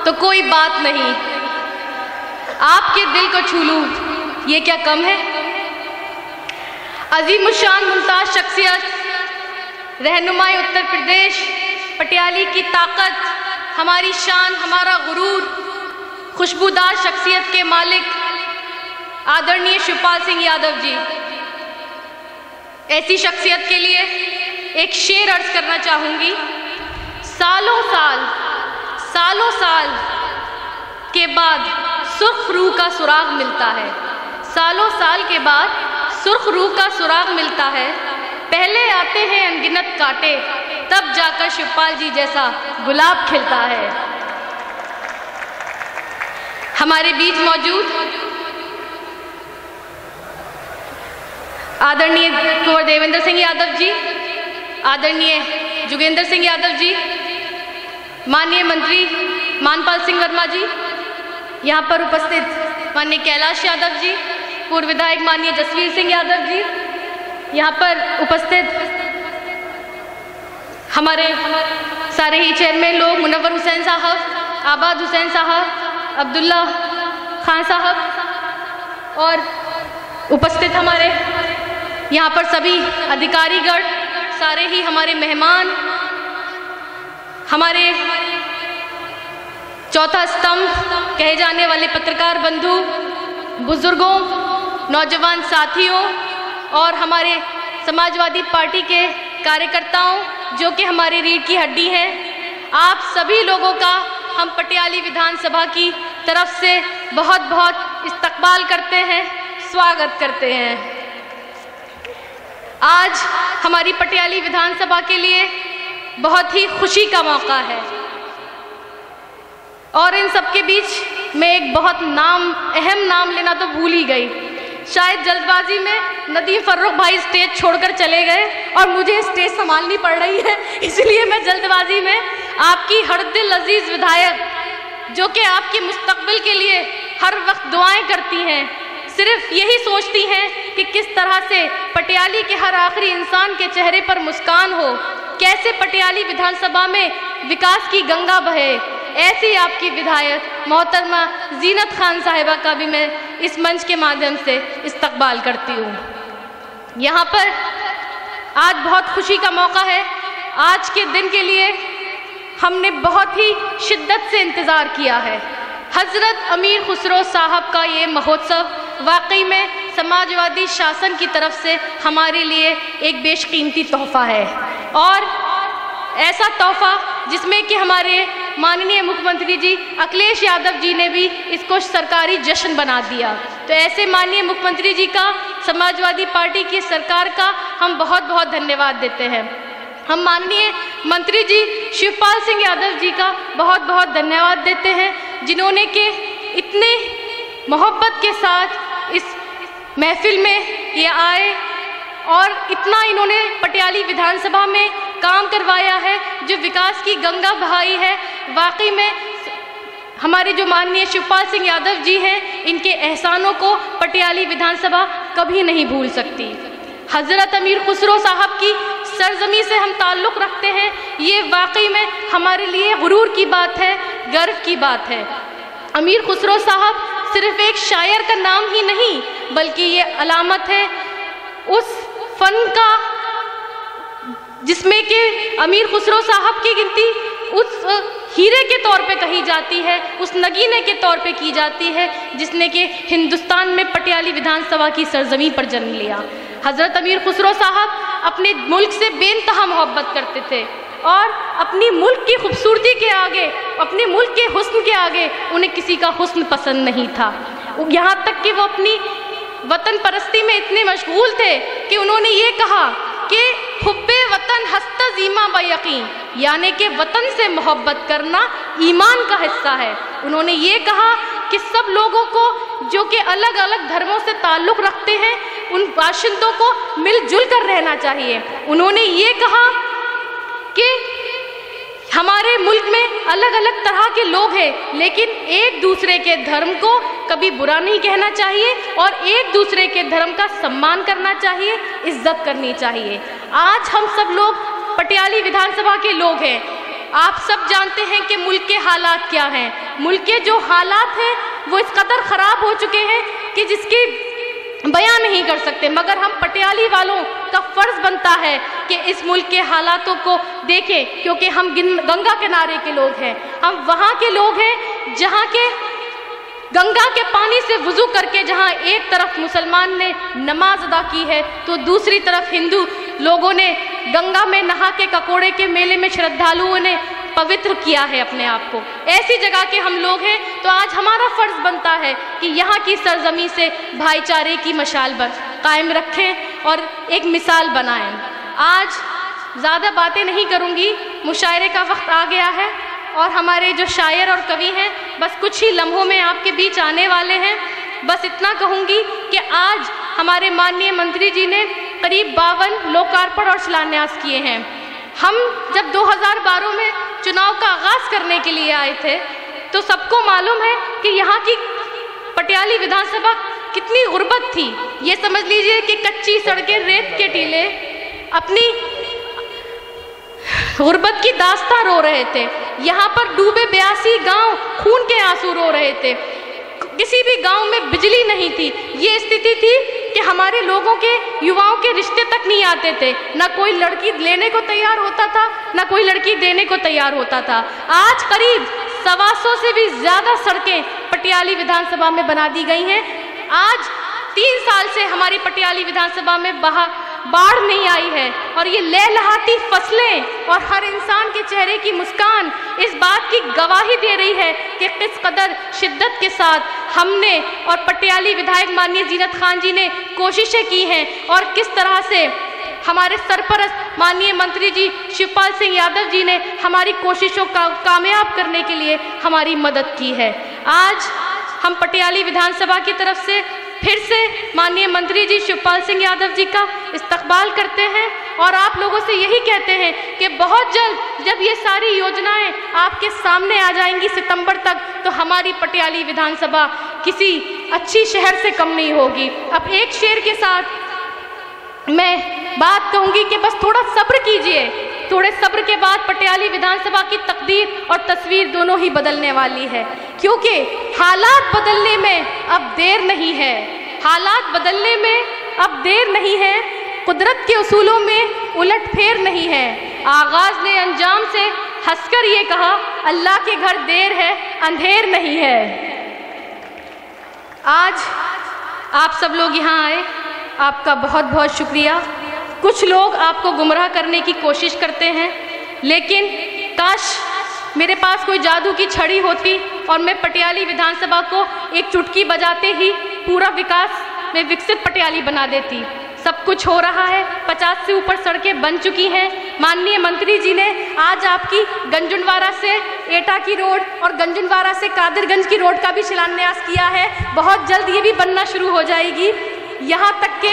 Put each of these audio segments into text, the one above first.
तो कोई बात नहीं, आपके दिल को छू लूं ये क्या कम है। अजीमुशान मुमताज शख्सियत, रहनुमाए उत्तर प्रदेश, पटियाली की ताकत, हमारी शान, हमारा गुरूर, खुशबूदार शख्सियत के मालिक आदरणीय शिवपाल सिंह यादव जी। ऐसी शख्सियत के लिए एक शेर अर्ज करना चाहूँगी। सालों साल के बाद सुर्ख रूह का सुराग मिलता है, सालों साल के बाद सुर्ख रूह का सुराग मिलता है। पहले आते हैं अनगिनत कांटे, तब जाकर शिवपाल जी जैसा गुलाब खिलता है। हमारे बीच मौजूद आदरणीय कुंवर देवेंद्र सिंह यादव जी, आदरणीय जोगेंद्र सिंह यादव जी, माननीय मंत्री मानपाल सिंह वर्मा जी, यहाँ पर उपस्थित माननीय कैलाश यादव जी, पूर्व विधायक माननीय जसवीर सिंह यादव जी, यहाँ पर उपस्थित हमारे सारे ही चेयरमैन लोग, मुनव्वर हुसैन साहब, आबाद हुसैन साहब, अब्दुल्ला खान साहब, और उपस्थित हमारे यहाँ पर सभी अधिकारीगण, सारे ही हमारे मेहमान, हमारे चौथा स्तंभ कहे जाने वाले पत्रकार बंधु, बुजुर्गों, नौजवान साथियों और हमारे समाजवादी पार्टी के कार्यकर्ताओं जो कि हमारी रीढ़ की हड्डी हैं, आप सभी लोगों का हम पटियाली विधानसभा की तरफ से बहुत बहुत इस्तकबाल करते हैं, स्वागत करते हैं। आज हमारी पटियाली विधानसभा के लिए बहुत ही खुशी का मौका है और इन सबके बीच मैं एक बहुत अहम नाम लेना तो भूल ही गई। शायद जल्दबाजी में नदीम फर्रुख भाई स्टेज छोड़कर चले गए और मुझे स्टेज संभालनी पड़ रही है, इसलिए मैं जल्दबाजी में आपकी हरदिल अजीज विधायक जो कि आपके मुस्तकबिल के लिए हर वक्त दुआएं करती हैं, सिर्फ यही सोचती हैं कि किस तरह से पटियाली के हर आखिरी इंसान के चेहरे पर मुस्कान हो, कैसे पटियाली विधानसभा में विकास की गंगा बहे। ऐसी आपकी विधायक मोहतरमा जीनत खान साहिबा का भी मैं इस मंच के माध्यम से इस्तकबाल करती हूँ। यहाँ पर आज बहुत खुशी का मौका है। आज के दिन के लिए हमने बहुत ही शिद्दत से इंतज़ार किया है। हज़रत अमीर खुसरो साहब का ये महोत्सव वाकई में समाजवादी शासन की तरफ से हमारे लिए एक बेशकीमती तोहफ़ा है और ऐसा तोहफ़ा जिसमें कि हमारे माननीय मुख्यमंत्री जी अखिलेश यादव जी ने भी इसको सरकारी जश्न बना दिया। तो ऐसे माननीय मुख्यमंत्री जी का, समाजवादी पार्टी की सरकार का हम बहुत बहुत धन्यवाद देते हैं। हम माननीय मंत्री जी शिवपाल सिंह यादव जी का बहुत बहुत धन्यवाद देते हैं जिन्होंने के इतने मोहब्बत के साथ इस महफिल में ये आए और इतना इन्होंने पटियाली विधानसभा में काम करवाया है, जो विकास की गंगा बहाई है। वाकई में हमारे जो माननीय शिवपाल सिंह यादव जी हैं, इनके एहसानों को पटियाली विधानसभा कभी नहीं भूल सकती। हज़रत अमीर खुसरो साहब की सरजमी से हम ताल्लुक़ रखते हैं, ये वाकई में हमारे लिए गुरूर की बात है, गर्व की बात है। अमीर खुसरो साहब सिर्फ एक शायर का नाम ही नहीं, बल्कि ये अलामत है उस फ़न का जिसमें कि अमीर खुसरो साहब की गिनती उस हीरे के तौर पे कही जाती है, उस नगीने के तौर पे की जाती है जिसने कि हिंदुस्तान में पटियाली विधानसभा की सरजमी पर जन्म लिया। हज़रत अमीर खुसरो साहब अपने मुल्क से बेइंतहा मोहब्बत करते थे और अपनी मुल्क की खूबसूरती के आगे, अपने मुल्क के हुस्न के आगे उन्हें किसी का हुस्न पसंद नहीं था। यहाँ तक कि वो अपनी वतन परस्ती में इतने मशगूल थे कि उन्होंने ये कहा कि हुब्बे वतन हस्ता ज़ीमा बयकीन, यानी कि वतन से मोहब्बत करना ईमान का हिस्सा है। उन्होंने ये कहा कि सब लोगों को जो कि अलग अलग धर्मों से ताल्लुक़ रखते हैं, उन बाशिंदों को मिलजुल कर रहना चाहिए। उन्होंने ये कहा कि हमारे मुल्क में अलग अलग तरह के लोग हैं, लेकिन एक दूसरे के धर्म को कभी बुरा नहीं कहना चाहिए और एक दूसरे के धर्म का सम्मान करना चाहिए, इज्जत करनी चाहिए। आज हम सब लोग पटियाली विधानसभा के लोग हैं, आप सब जानते हैं कि मुल्क के हालात क्या हैं। मुल्क के जो हालात हैं वो इस कदर ख़राब हो चुके हैं कि जिसकी बयान नहीं कर सकते, मगर हम पटियाली वालों का फ़र्ज़ बनता है कि इस मुल्क के हालातों को देखें, क्योंकि हम गंगा किनारे के लोग हैं। हम वहाँ के लोग हैं जहाँ के गंगा के पानी से वुज़ू करके जहाँ एक तरफ मुसलमान ने नमाज अदा की है तो दूसरी तरफ हिंदू लोगों ने गंगा में नहा के ककोड़े के मेले में श्रद्धालुओं ने पवित्र किया है अपने आप को। ऐसी जगह के हम लोग हैं, तो आज हमारा फ़र्ज़ बनता है कि यहाँ की सरजमी से भाईचारे की मशाल कायम रखें और एक मिसाल बनाएं। आज ज़्यादा बातें नहीं करूँगी, मुशायरे का वक्त आ गया है और हमारे जो शायर और कवि हैं बस कुछ ही लम्हों में आपके बीच आने वाले हैं। बस इतना कहूँगी कि आज हमारे माननीय मंत्री जी ने करीब 52 लोकार्पण और शिलान्यास किए हैं। हम जब 2012 में चुनाव का आगाज़ करने के लिए आए थे तो सबको मालूम है कि यहाँ की पटियाली विधानसभा कितनी गुर्बत थी। ये समझ लीजिए कि कच्ची सड़कें, रेत के टीले अपनी गुर्बत की दास्तां रो रहे थे। यहाँ पर डूबे 82 गांव खून के आंसू रो रहे थे। किसी भी गांव में बिजली नहीं थी। ये स्थिति थी कि हमारे लोगों के, युवाओं के रिश्ते तक नहीं आते थे। ना कोई लड़की लेने को तैयार होता था, ना कोई लड़की देने को तैयार होता था। आज करीब 125 से भी ज़्यादा सड़कें पटियाली विधानसभा में बना दी गई हैं। आज 3 साल से हमारी पटियाली विधानसभा में बाढ़ नहीं आई है और ये लहलहाती फसलें और हर इंसान के चेहरे की मुस्कान इस बात की गवाही दे रही है कि किस कदर शिद्दत के साथ हमने और पटियाली विधायक माननीय जीनत खान जी ने कोशिशें की हैं और किस तरह से हमारे सरपरस्त माननीय मंत्री जी शिवपाल सिंह यादव जी ने हमारी कोशिशों का कामयाब करने के लिए हमारी मदद की है। आज हम पटियाली विधानसभा की तरफ से फिर से माननीय मंत्री जी शिवपाल सिंह यादव जी का इस्तकबाल करते हैं और आप लोगों से यही कहते हैं कि बहुत जल्द जब ये सारी योजनाएं आपके सामने आ जाएंगी सितंबर तक, तो हमारी पटियाली विधानसभा किसी अच्छी शहर से कम नहीं होगी। अब एक शेर के साथ मैं बात कहूँगी कि बस थोड़ा सब्र कीजिए। थोड़े सब्र के बाद पटियाली विधानसभा की तकदीर और तस्वीर दोनों ही बदलने वाली है, क्योंकि हालात बदलने में अब देर नहीं है। हालात बदलने में अब देर नहीं है। कुदरत के उसूलों में उलट फेर नहीं है। आगाज़ ने अंजाम से हंसकर ये कहा, अल्लाह के घर देर है, अंधेर नहीं है। आज आप सब लोग यहाँ आए, आपका बहुत बहुत शुक्रिया। कुछ लोग आपको गुमराह करने की कोशिश करते हैं, लेकिन काश मेरे पास कोई जादू की छड़ी होती और मैं पटियाली विधानसभा को एक चुटकी बजाते ही पूरा विकास में विकसित पटियाली बना देती। सब कुछ हो रहा है। 50 से ऊपर सड़कें बन चुकी हैं। माननीय मंत्री जी ने आज आपकी गंजुनवारा से एटा की रोड और गंजुनवारा से कादिरगंज की रोड का भी शिलान्यास किया है। बहुत जल्द ये भी बनना शुरू हो जाएगी। यहाँ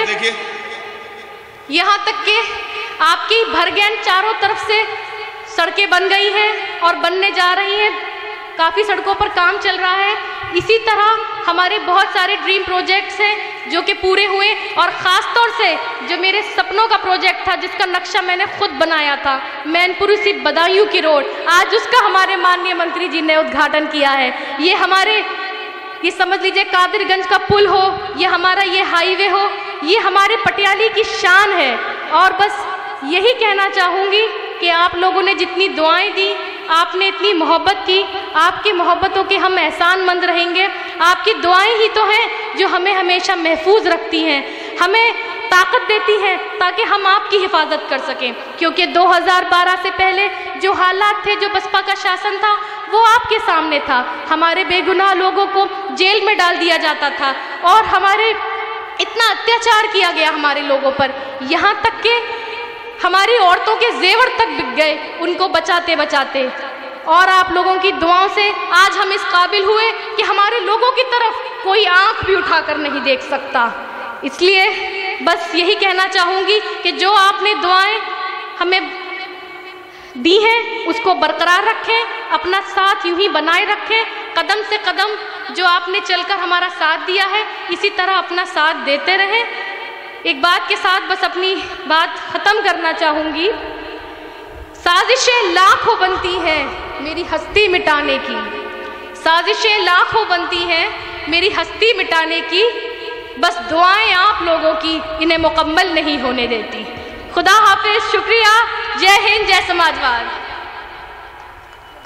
तक के आपकी भरगैन चारों तरफ से सड़कें बन गई हैं और बनने जा रही हैं। काफ़ी सड़कों पर काम चल रहा है। इसी तरह हमारे बहुत सारे ड्रीम प्रोजेक्ट्स हैं जो कि पूरे हुए, और ख़ास तौर से जो मेरे सपनों का प्रोजेक्ट था जिसका नक्शा मैंने खुद बनाया था, मैनपुरी से बदायूं की रोड, आज उसका हमारे माननीय मंत्री जी ने उद्घाटन किया है। ये समझ लीजिए कादिरगंज का पुल हो, ये हमारा ये हाईवे हो, ये हमारे पटियाली की शान है। और बस यही कहना चाहूँगी कि आप लोगों ने जितनी दुआएं दी, आपने इतनी मोहब्बत की, आपकी मोहब्बतों के हम एहसानमंद रहेंगे। आपकी दुआएं ही तो हैं जो हमें हमेशा महफूज रखती हैं, हमें ताकत देती हैं ताकि हम आपकी हिफाजत कर सकें। क्योंकि 2012 से पहले जो हालात थे, जो बसपा का शासन था, वो आपके सामने था। हमारे बेगुनाह लोगों को जेल में डाल दिया जाता था और हमारे इतना अत्याचार किया गया हमारे लोगों पर, यहाँ तक कि हमारी औरतों के जेवर तक बिक गए उनको बचाते बचाते। और आप लोगों की दुआओं से आज हम इस काबिल हुए कि हमारे लोगों की तरफ कोई आंख भी उठाकर नहीं देख सकता। इसलिए बस यही कहना चाहूँगी कि जो आपने दुआएं हमें दी हैं उसको बरकरार रखें, अपना साथ यूं ही बनाए रखें। कदम से कदम जो आपने चलकर हमारा साथ दिया है, इसी तरह अपना साथ देते रहें। एक बात के साथ बस अपनी बात ख़त्म करना चाहूँगी। साजिशें लाखों बनती हैं मेरी हस्ती मिटाने की, साजिशें लाखों बनती हैं मेरी हस्ती मिटाने की, बस दुआएं आप लोगों की इन्हें मुकम्मल नहीं होने देती। खुदा हाफिज, शुक्रिया, जय हिंद, जय समाजवाद।